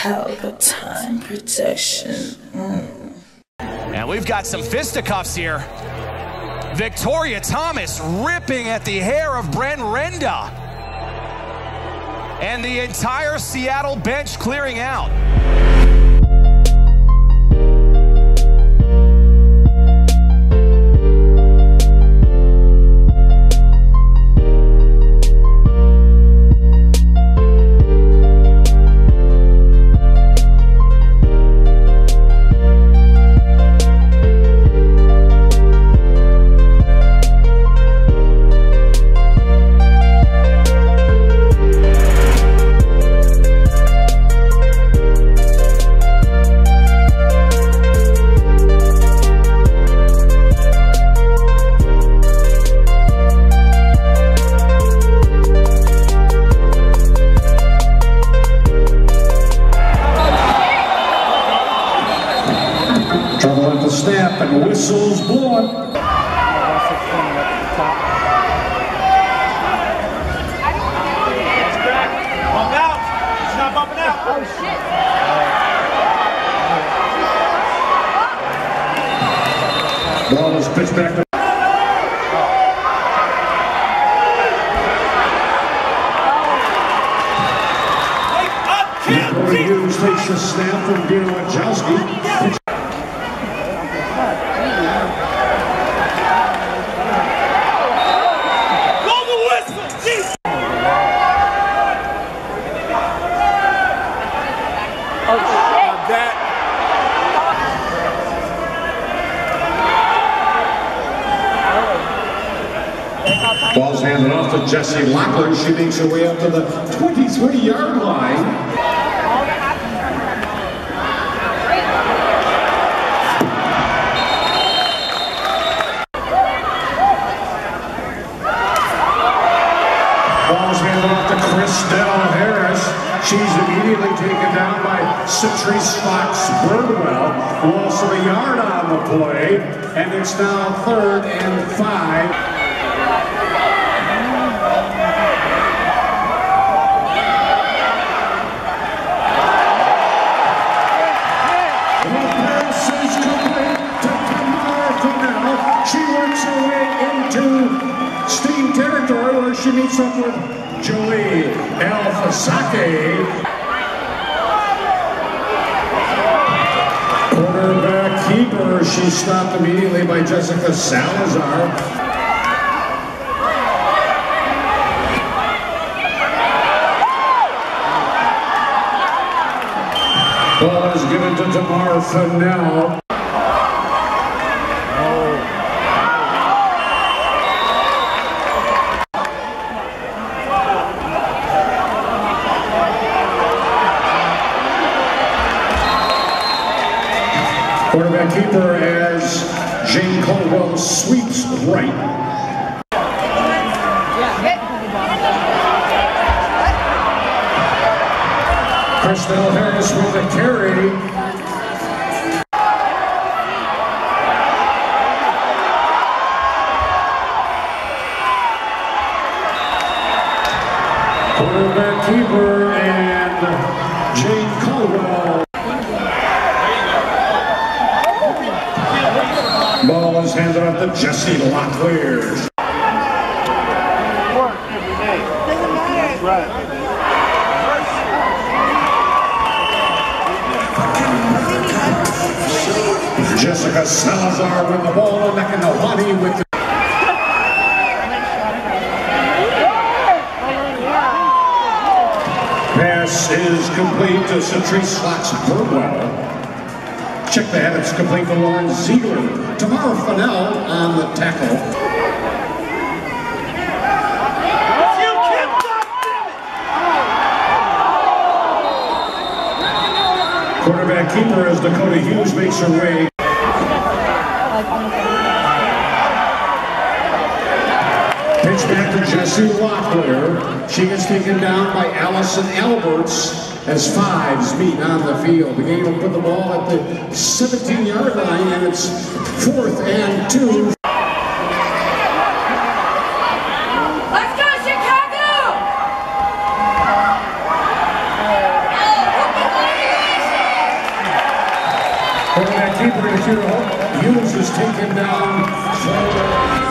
Palpatine protection. And we've got some fisticuffs here. Victoria Thomas ripping at the hair of Brent Renda. And the entire Seattle bench clearing out. Trouble at the snap and whistles blown. Walk out! It's not bumping out! Oh shit! Ball is pitched back to Corey Hughes takes the snap from Dean Wachowski. Ball's handed off to Jessie Locklear. She makes her way up to the 23-yard line. Ball's handed off to Christelle Harris. She's immediately taken down by Citrice Fox Birdwell. Loss of a yard on the play, and it's now 3rd and 5. She works her way into Sting territory where she meets up with Joey Alfasake. Quarterback keeper, she's stopped immediately by Jessica Salazar. Ball is given to Tamar Fennell. Quarterback keeper as Jane Caldwell sweeps right. Christelle Harris with a carry. Quarterback keeper and Jane Caldwell. Ball is handed off to Jessie Locklear. Work every day. That's right. Jessica Salazar with the ball, and Nakanawani with the pass is complete to Citrice Fox Birdwell. Check that, it's complete to Lauren Ziegler. Tamar Fennell on the tackle. Quarterback keeper as Dakota Hughes makes her way. Pitch back to Jessie Locklear. She gets taken down by Allison Alberts as fives meet on the field. The game will put the ball at the 17-yard line, and it's 4th and 2. Let's go, Chicago! keeper to shoot a hole. Hughes is taken down for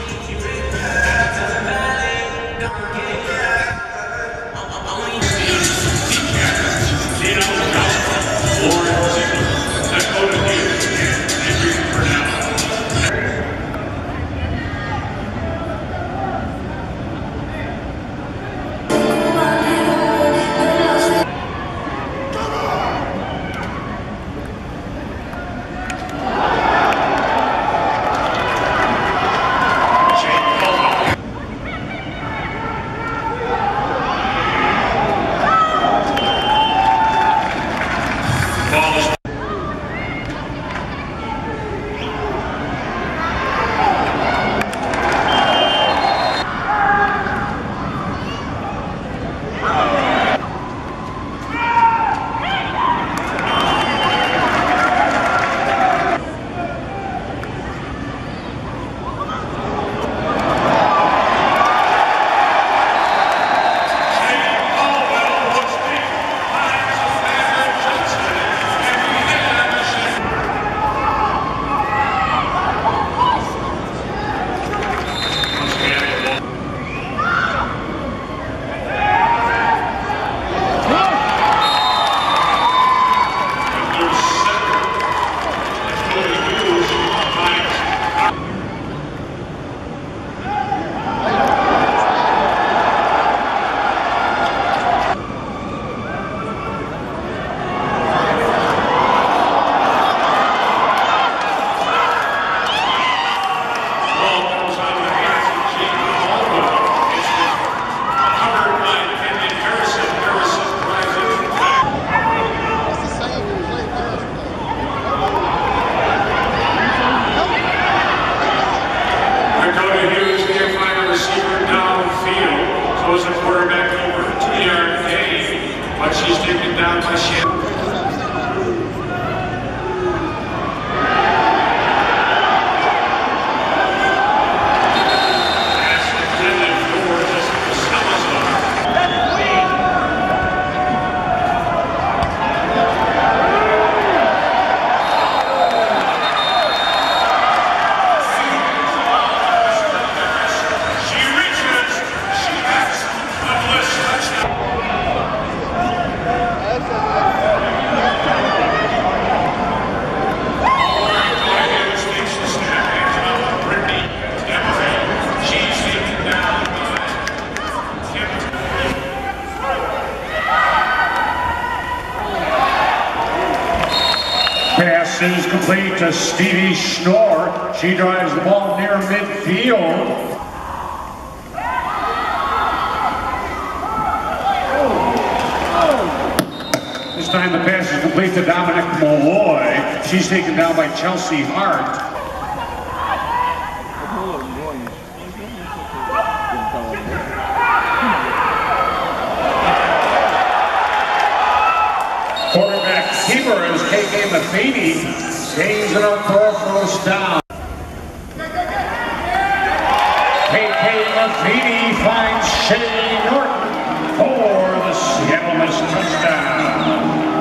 pass is complete to Stevie Schnorr. She drives the ball near midfield. This time the pass is complete to Dominic Malloy. She's taken down by Chelsea Hart. Quarterback keeper is KK Matheny. Gains it up for a first down. KK Matheny finds Shay Norton for the Seattle Mist touchdown.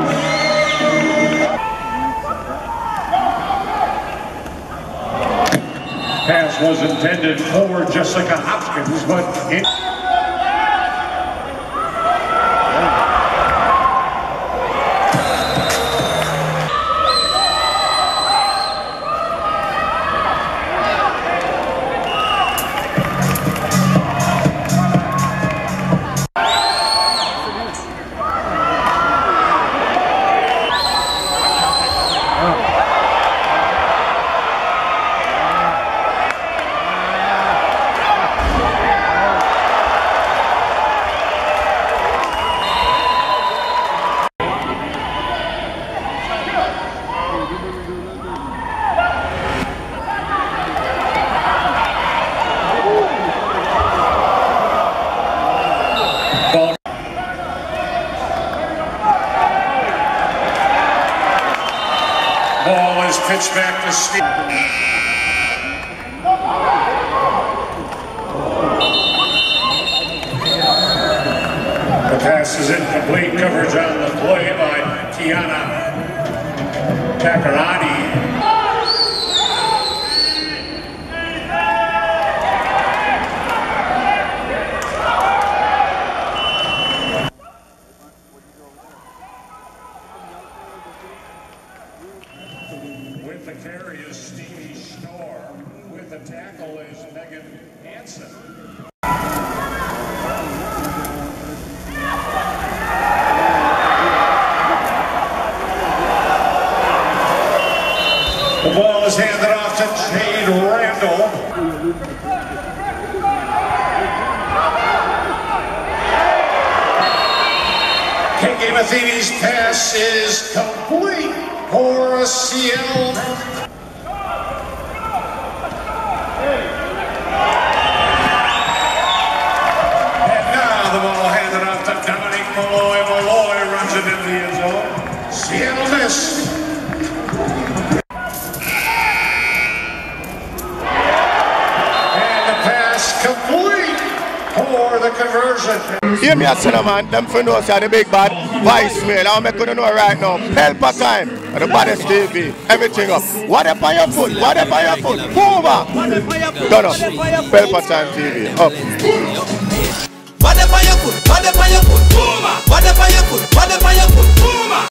Pass was intended for Jessica Hopkins, but it ball is pitched back to Steve. The pass is incomplete. Coverage on the play by Tiana Takarani. With the carry is Stevie Schnorr. With the tackle is Megan Hansen. The ball is handed off to Jade Randall. Katie Matheny's pass is complete for Seattle. And now the ball handed off to Dominique Malloy. Malloy runs it into the end zone. Seattle missed. Complete for the conversion. Hear me, man. Them for know say the big bad voicemail. I'll make you know right now. Pelpa time. The baddest TV. Everything up. What up on your foot? What up on your foot? Over. Done up. Pelpa time TV. Up. What up on your foot? What up on your foot? What up on your foot? What up on your foot?